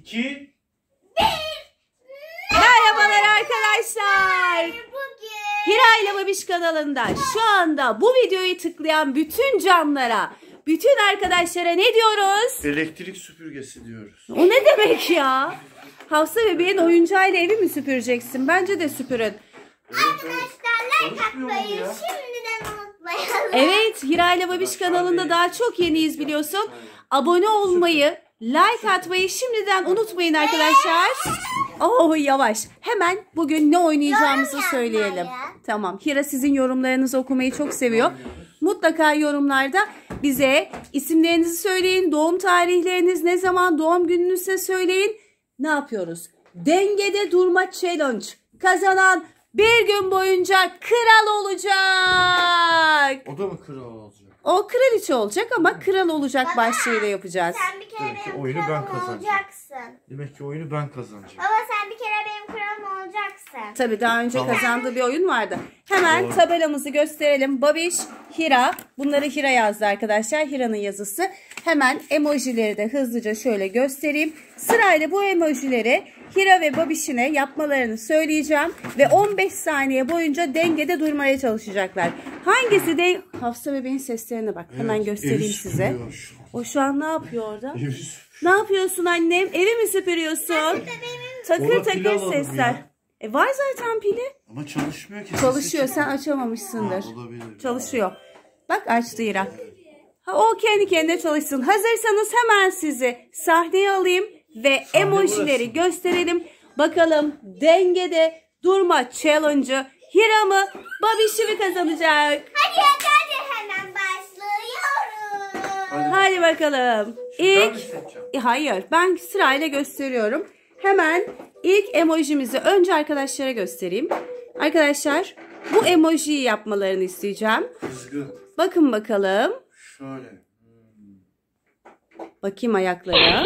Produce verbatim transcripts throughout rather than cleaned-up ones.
iki, Merhabalar arkadaşlar. Bugün Hira ile Babiş kanalında şu anda bu videoyu tıklayan bütün canlara, bütün arkadaşlara ne diyoruz? elektrik süpürgesi diyoruz. O ne demek ya? Hafsa bebeğin oyuncağıyla evi mi süpüreceksin? Bence de süpürün. arkadaşlar like atmayı şimdiden unutmayalım. Evet, Hira ile Babiş kanalında daha çok yeniyiz biliyorsun. Abone olmayı, like atmayı şimdiden unutmayın arkadaşlar. Oh yavaş. Hemen bugün ne oynayacağımızı Yorum söyleyelim. yazmayı. Tamam. Hira sizin yorumlarınızı okumayı çok seviyor. Mutlaka yorumlarda bize isimlerinizi söyleyin, doğum tarihleriniz, ne zaman doğum gününüzse söyleyin. Ne yapıyoruz? Dengede durma challenge. Kazanan bir gün boyunca kral olacak. O da mı kral olacak? O kraliçe olacak ama kral olacak başlığıyla yapacağız. Sen bir kere Demek ki benim oyunu ben kralım kazanacağım. olacaksın. Demek ki oyunu ben kazanacağım. Baba sen bir kere benim kralım olacaksın. Tabii daha önce Tamam. kazandığı bir oyun vardı. Hemen Doğru. tabelamızı gösterelim. Babiş, Hira. Bunları Hira yazdı arkadaşlar. Hira'nın yazısı. Hemen emojileri de hızlıca şöyle göstereyim. Sırayla bu emojileri Hira ve Babiş'ine yapmalarını söyleyeceğim. Ve on beş saniye boyunca dengede durmaya çalışacaklar. Hangisi de... Hafsa bebeğin seslerine bak. Hemen Evet, göstereyim evi size. süpürüyor şu an. O şu an ne yapıyor orada? Evi süpürüyor. Ne yapıyorsun annem? Evi mi süpürüyorsun? Takır Ona pil takır alalım sesler. ya. E var zaten pili. Ama çalışmıyor ki. Çalışıyor. Sesi Sen çıkmıyor. açamamışsındır. Ha, olabilir. Çalışıyor. Bak açtı Hira. Ha, o kendi kendine çalışsın. Hazırsanız hemen sizi sahneye alayım ve Sahne emojileri burası. gösterelim. Bakalım dengede durma challenge'ı Hira mı Babiş'i mi kazanacak? Hadi hadi hemen başlıyoruz. Hadi. Hadi bakalım. Şimdi ben İlk mi seçeceğim? E, Hayır, ben sırayla gösteriyorum. Hemen ilk emojimizi önce arkadaşlara göstereyim. Arkadaşlar, bu emojiyi yapmalarını isteyeceğim. Kızgın. Bakın bakalım. Şöyle. Bakayım ayaklara.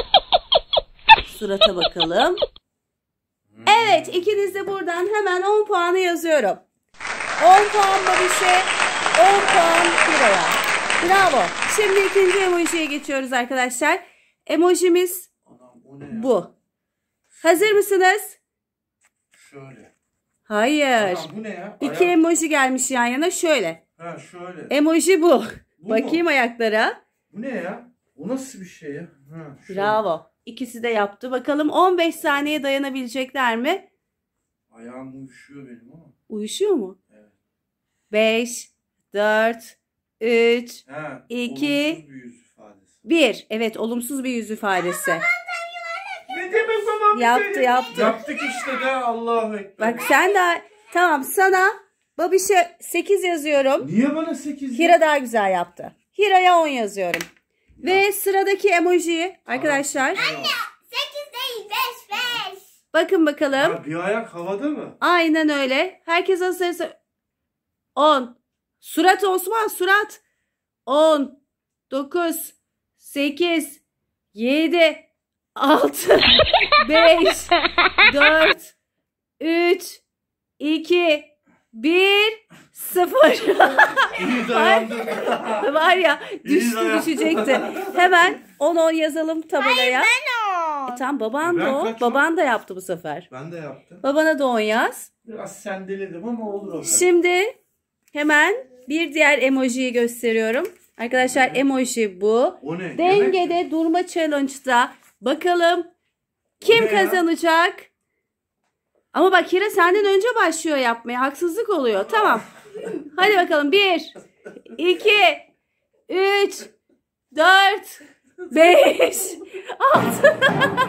Surata bakalım. Evet, ikiniz de buradan hemen on puanı yazıyorum. on puan Babiş'e, on puan Hira'ya. Bravo. Şimdi ikinci emojiye geçiyoruz arkadaşlar. Emojimiz Anam o ne ya? bu. Hazır mısınız? Şöyle. Hayır. Anam bu ne ya? İki Ayak- emoji gelmiş yan yana şöyle. Ha şöyle. Emoji bu. Bu Bakayım mu? ayaklara. Bu ne ya? O nasıl bir şey ya? Ha, şöyle. Bravo. İkisi de yaptı. Bakalım on beş saniye dayanabilecekler mi? Ayağım uyuşuyor benim ama. Uyuşuyor mu? Evet. beş, dört, üç, Ha, İki. olumsuz bir yüz ifadesi. bir. Evet, olumsuz bir yüz ifadesi. Ne demek babam? Yaptı, yaptı. Yaptık işte de Allahu Ekber. Bak sen daha... Tamam, sana Babiş'e sekiz yazıyorum. Niye bana sekiz? Hira daha güzel yaptı. Hira'ya on yazıyorum. Ve sıradaki emojiyi arkadaşlar sekiz değil beş beş. bakın bakalım. Ya bir ayak havada mı? Aynen öyle. Herkes hazırsa on. Surat Osman, surat. on, dokuz, sekiz, yedi, altı, beş, dört, üç, iki, bir, sıfır. İyi dayandım. Var ya, düştü dayan. düşecekti. Hemen on on yazalım tabelaya. Ben o. E, tamam, baban Ben da o. kaçım? Baban da yaptı bu sefer. Ben de yaptım. Babana da on yaz. Biraz sendeledim ama olur o. Şimdi hemen bir diğer emojiyi gösteriyorum. Arkadaşlar emoji bu. O ne? Yemek mi? Dengede durma challenge'da bakalım kim O ne ya? kazanacak? Ama bak Hira senden önce başlıyor yapmaya. Haksızlık oluyor. Tamam. Hadi bakalım. bir, iki, üç, dört, beş, altı.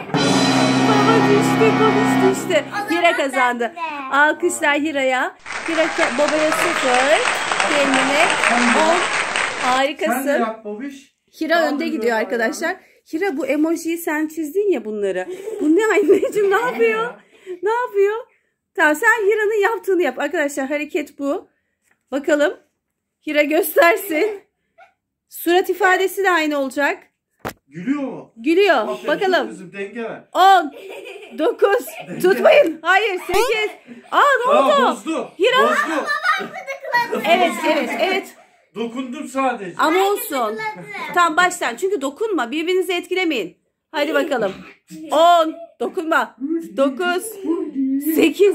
Baba düştü. Baba düştü. Hira kazandı. Alkışlar Hira'ya. Hira ke- babaya sıfır. Kendine on. Sen de Harikasın. yap babiş. Hira Kaldır önde gidiyor böyle arkadaşlar. Hira bu emojiyi sen çizdin ya bunları. Bu ne anneciğim, ne yapıyor? Ne yapıyor? Tamam, sen Hira'nın yaptığını yap. Arkadaşlar hareket bu. Bakalım. Hira göstersin. Surat ifadesi de aynı olacak. Gülüyor mu? Gülüyor. Aferin Bakalım. Kızım denge ver. on, dokuz, tutmayın. Hayır, sekiz. Aa ne Aa, oldu? bozdu. Hira. Bozdu. Evet, evet, evet. Dokundum sadece. Ama olsun. Tamam baştan. Çünkü dokunma. Birbirinizi etkilemeyin. Hadi bakalım. on. Dokunma. dokuz. sekiz.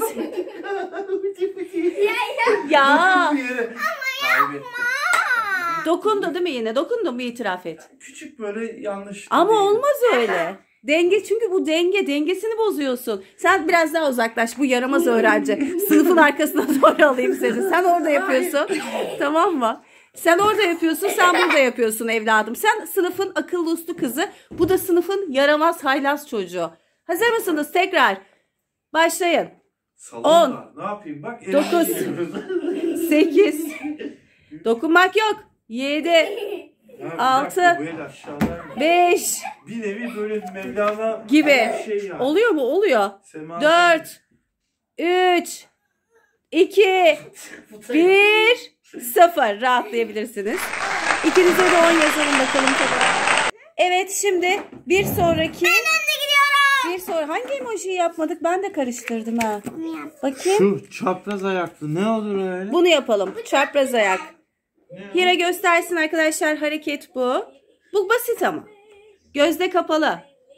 Ya. Kaybettim. Dokundu değil mi yine? Dokundun mu, itiraf et. Küçük böyle yanlış. Ama değil. olmaz öyle. Denge, çünkü bu denge. Dengesini bozuyorsun. Sen biraz daha uzaklaş, bu yaramaz öğrenci. Sınıfın arkasına doğru alayım seni. Sen orada yapıyorsun. Tamam mı? Sen orada yapıyorsun, sen burada yapıyorsun evladım. Sen sınıfın akıllı uslu kızı. Bu da sınıfın yaramaz haylaz çocuğu. Hazır mısınız? Tekrar. Başlayın. Salonda. Ne yapayım bak. elimi Dokuz. çeviriyoruz. sekiz. Dokunmak yok. yedi. Ha, bir dakika, Altı. bu el aşağıdaymış. beş. Bir nevi böyle Mevlana Gibi. bir şey yani. Oluyor mu? Oluyor. Sema- dört. üç. iki. bir. sıfır. Rahatlayabilirsiniz. İkinize de on yazalım bakalım. Evet, şimdi bir sonraki. Bir sonra hangi emojiyi yapmadık? Ben de karıştırdım ha. Bakayım. Şu çapraz ayaklı ne olur öyle? Bunu yapalım. Çapraz ayak. Ne o? Hira göstersin arkadaşlar, hareket bu. Bu basit ama. Gözde kapalı.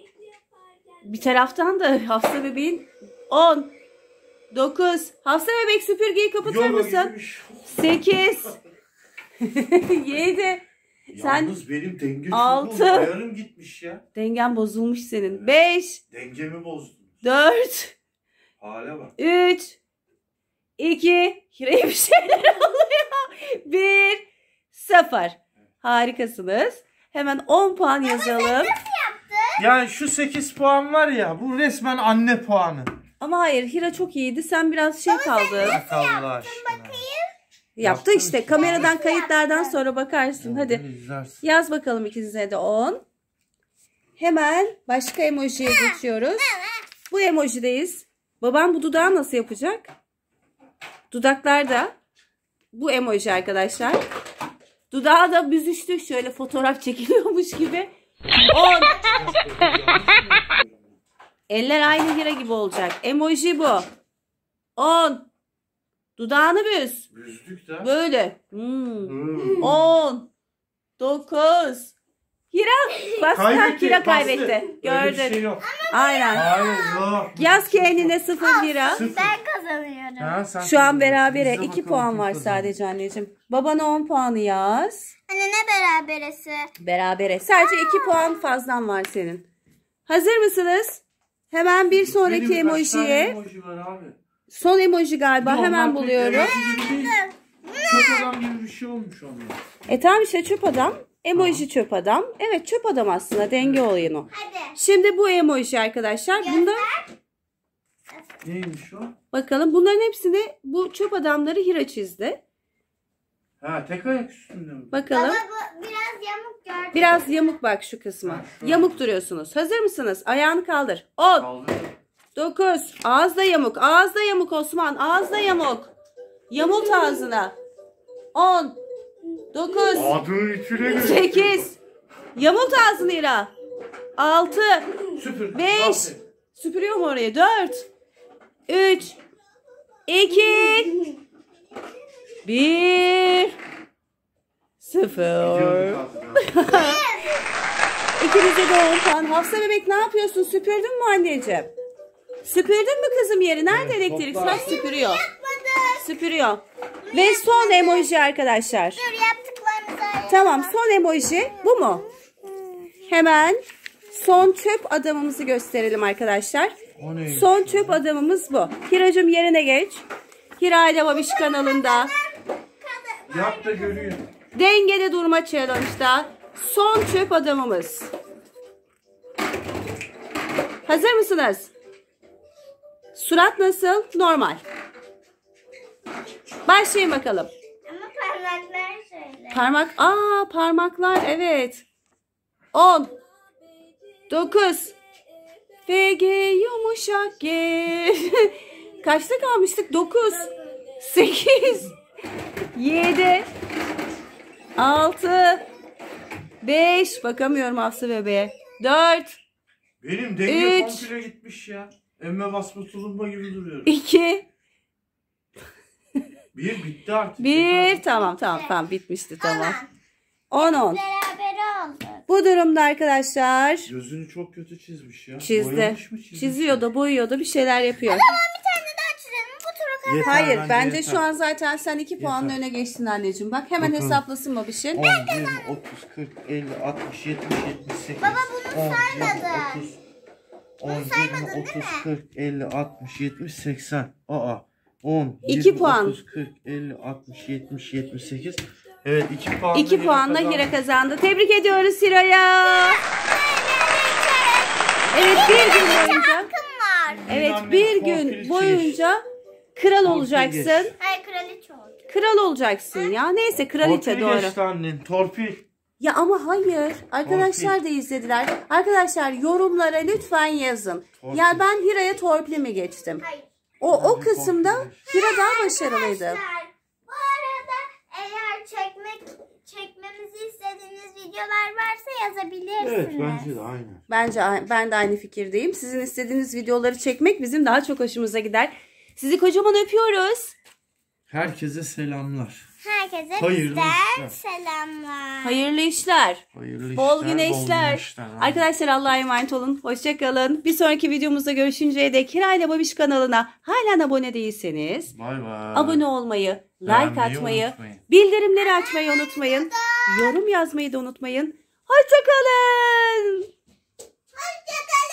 Bir taraftan da Hafsa bebeğin on. dokuz. Hafsa bebek süpürgeyi kapatır Yoga mısın? gibi bir şey. sekiz. yedi. Sen Yalnız benim denge çok Altı. bozuldu. Ayarım gitmiş ya. dengen bozulmuş senin. beş. Dengemi bozdum. dört. Hale bak. üç. iki. Hira'ya bir şeyler oluyor. bir. sıfır. Harikasınız. Hemen on puan yazalım. Yani şu sekiz puan var ya, bu resmen anne puanı. Ama hayır, Hira çok iyiydi. Sen biraz şey kaldın. Bak Allah aşkına. Yaptı Yaptım işte. işte. Kameradan kayıtlardan sonra bakarsın. Hadi İzlersin. yaz bakalım ikinize de on. Hemen başka emojiye geçiyoruz. Bu emojideyiz. Babam bu dudağı nasıl yapacak? Dudaklarda bu emoji arkadaşlar. Dudağı da büzüştü. Şöyle fotoğraf çekiliyormuş gibi. on. Eller aynı Hira gibi olacak. Emoji bu. on. Dudağını büz. Büzdük de. Böyle. Hmm. Hmm. on. dokuz. Hira. Bas. Kaybetti, Hira bastı. kaybetti. Öyle bir Gördün. şey yok. Aynen. Hayır yok. Yaz kendine sıfır Hira. Sıfır. Ben kazanıyorum. Ha, sen Şu an kazandın. berabere. Biz de iki bakalım puan kim var kazandı. sadece anneciğim. Babana on puanı yaz. Anne ne beraberesi? Berabere. Sadece iki puan fazlan var senin. Hazır mısınız? Hemen bir sonraki Benim kaç tane emojiye. emoji var abi? Son emoji galiba. Onlar Hemen pek buluyorum. emoji gibi değil. Çöp adam gibi bir şey olmuş onlar. E tamam işte, çöp adam. Emoji çöp adam. Evet, çöp adam aslında. Denge oyunu. Hadi. Şimdi bu emoji arkadaşlar. Bunda Neymiş o? bakalım, bunların hepsini, bu çöp adamları Hira çizdi. Ha, tek ayak üstünde mi? Bakalım. Baba bu biraz yamuk gördüm. Biraz yamuk bak şu kısmı. Ha, şu. Yamuk duruyorsunuz. Hazır mısınız? Ayağını kaldır. on. Kaldırdım. dokuz. Ağızda yamuk. Ağızda yamuk Osman. Ağızda yamuk. Yamult ağzına. on. dokuz. Adının içine göre. sekiz. Yamult ağzını Hira. altı. Süpür. beş. Aferin. Süpürüyor mu orayı? dört. üç. iki. bir. sıfır. Gidiyorduk az daha. İkinize de on puan. Hafsa bebek ne yapıyorsun? Süpürdün mü anneciğim? Süpürdün mü kızım yeri? Nerede Evet, elektrik? toplar. Sen süpürüyor. Süpürüyor. Ve son emoji arkadaşlar. Dur yaptıklarımızı. Tamam, son emoji bu mu? Hemen son çöp adamımızı gösterelim arkadaşlar. O neymiş? Son çöp adamımız bu. Hiracığım yerine geç. Hira ile Babiş kanalında Yap da görüyor. dengede durma challenge'da son çöp adamımız. Hazır mısınız? Surat nasıl? Normal. Başlayın bakalım. Ama parmaklar şöyle. Parmak, aa parmaklar, evet. on. dokuz. V G yumuşak G. Kaçta kalmıştık? dokuz. sekiz. yedi. altı. beş. Bakamıyorum Hafsa bebeğe. dört. Benim denge Üç. komple gitmiş ya. Emme basma tulumba gibi duruyorum. iki. Bir bitti artık. bir. Tamam tamam tamam bitmişti tamam. on on. Beraber aldık. Bu durumda arkadaşlar Gözünü çok kötü çizmiş ya. çizdi. Boyamış mı çizmiş? Çiziyor da boyuyor da bir şeyler yapıyor. Bir tane daha çizelim. Bu turu kazan. Yeter, Hayır bence yeter. şu an zaten sen iki puanla öne geçtin anneciğim. Bak hemen Bakalım. hesaplasın babişin. on, yirmi, otuz, kırk, elli, altmış, yetmiş, yetmiş sekiz. Baba bunu saymadın. on, yirmi, otuz, kırk, elli, altmış, yetmiş, seksen. Aa. on, İki yirmi, puan. otuz, kırk, elli, altmış, yetmiş, yetmiş sekiz. Evet iki puan. iki puanla Hira kazandı. Tebrik ediyoruz Hira'ya. Evet bir gün boyunca. Hakkım var. Evet Anne, bir torpil gün çiş. boyunca kral Torpil olacaksın. geç. Hayır kraliçe oldu. Kral olacaksın ya. Neyse kraliçe Torpil doğru. geçti annen. Torpil. Ya ama hayır. Arkadaşlar da izlediler. Arkadaşlar yorumlara lütfen yazın. Torpil. Ya ben Hira'ya torpili mi geçtim? Hayır. O o Bence kısımda şey. Hira daha başarılıydı. Arkadaşlar, bu arada eğer çekmek çekmemizi istediğiniz videolar varsa yazabilirsiniz. Evet bence de aynen. Bence ben de aynı fikirdeyim. Sizin istediğiniz videoları çekmek bizim daha çok hoşumuza gider. Sizi kocaman öpüyoruz. Herkese selamlar. Herkese Hayırlı bizden işler. selamlar. Hayırlı işler. Hayırlı Bol işler, güneşler. güneşler. Arkadaşlar Allah'a emanet olun. Hoşçakalın. Bir sonraki videomuzda görüşünceye dek Hira ile Babiş kanalına halen abone değilseniz Bay bay. abone olmayı, like Beğenmeyi atmayı, unutmayın. bildirimleri açmayı unutmayın. Yorum yazmayı da unutmayın. Hoşçakalın. Hoşçakalın.